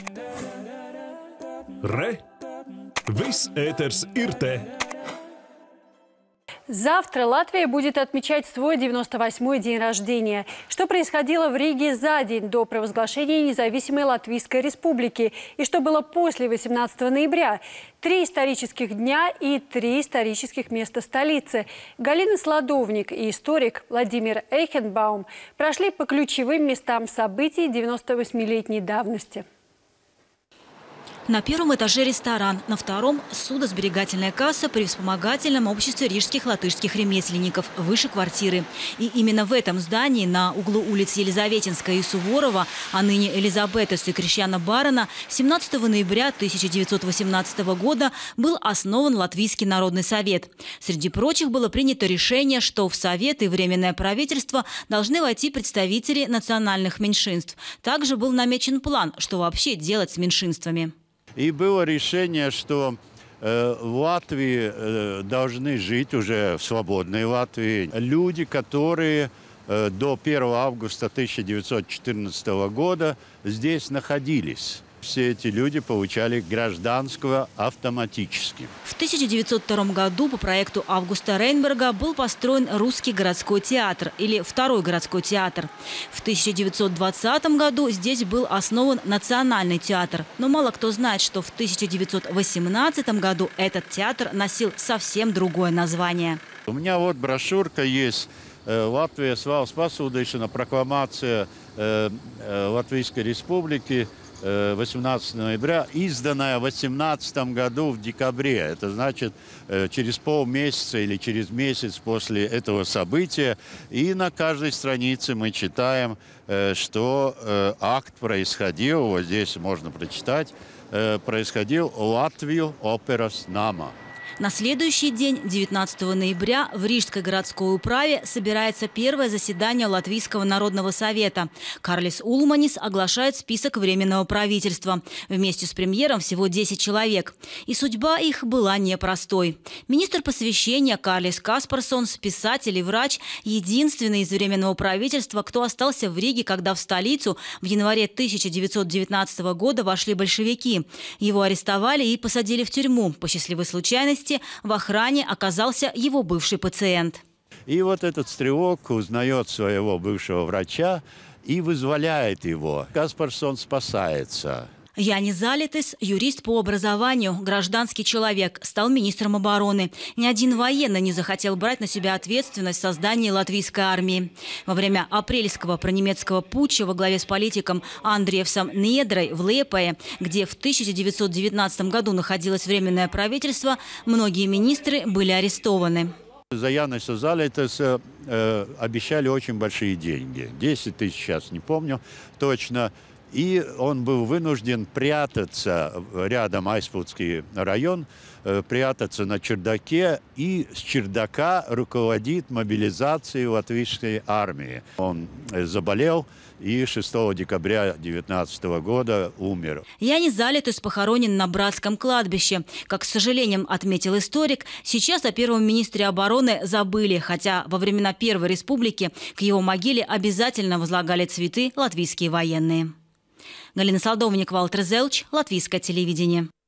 Re! Viss ēters ir te! Завтра Латвия будет отмечать свой 98-й день рождения. Что происходило в Риге за день до провозглашения независимой Латвийской республики и что было после 18 ноября. 3 исторических дня и 3 исторических места столицы. Галина Сладовник и историк Владимир Эйхенбаум прошли по ключевым местам событий 98-летней давности. На первом этаже ресторан, на втором – судосберегательная касса при вспомогательном обществе рижских латышских ремесленников, выше квартиры. И именно в этом здании, на углу улиц Елизаветинская и Суворова, а ныне Элизабетес и Крещана Барона, 17 ноября 1918 года был основан Латвийский народный совет. Среди прочих было принято решение, что в Совет и Временное правительство должны войти представители национальных меньшинств. Также был намечен план, что вообще делать с меньшинствами. И было решение, что в Латвии должны жить уже в свободной Латвии люди, которые до 1 августа 1914 года здесь находились. Все эти люди получали гражданство автоматически. В 1902 году по проекту Августа Рейнберга был построен Русский городской театр, или Второй городской театр. В 1920 году здесь был основан Национальный театр. Но мало кто знает, что в 1918 году этот театр носил совсем другое название. У меня вот брошюрка есть «Латвия valsts pasludināšana», прокламация Латвийской республики 18 ноября, изданная в 18 году в декабре. Это значит, через полмесяца или через месяц после этого события. И на каждой странице мы читаем, что акт происходил, вот здесь можно прочитать, происходил Латвию операс нама. На следующий день, 19 ноября, в Рижской городской управе собирается первое заседание Латвийского народного совета. Карлис Улманис оглашает список Временного правительства. Вместе с премьером всего 10 человек. И судьба их была непростой. Министр просвещения Карлис Каспарсонс, писатель и врач, единственный из Временного правительства, кто остался в Риге, когда в столицу в январе 1919 года вошли большевики. Его арестовали и посадили в тюрьму. По счастливой случайности в охране оказался его бывший пациент. И вот этот стрелок узнает своего бывшего врача и вызволяет его. Каспарсон спасается. Янис Залитис, юрист по образованию, гражданский человек, стал министром обороны. Ни один военный не захотел брать на себя ответственность в создании латвийской армии. Во время апрельского пронемецкого путча во главе с политиком Андриевсом Недрой в Лиепае, где в 1919 году находилось Временное правительство, многие министры были арестованы. За Яниса Залитиса обещали очень большие деньги. 10 тысяч, сейчас не помню точно. И он был вынужден прятаться рядом, Айспутский район, прятаться на чердаке, и с чердака руководит мобилизацией латвийской армии. Он заболел и 6 декабря 1919 года умер. Янис Залитис похоронен на братском кладбище. Как с сожалением отметил историк, сейчас о первом министре обороны забыли, хотя во времена Первой республики к его могиле обязательно возлагали цветы латвийские военные. Галина Сладовник, Валтер Зелч, Латвийское телевидение.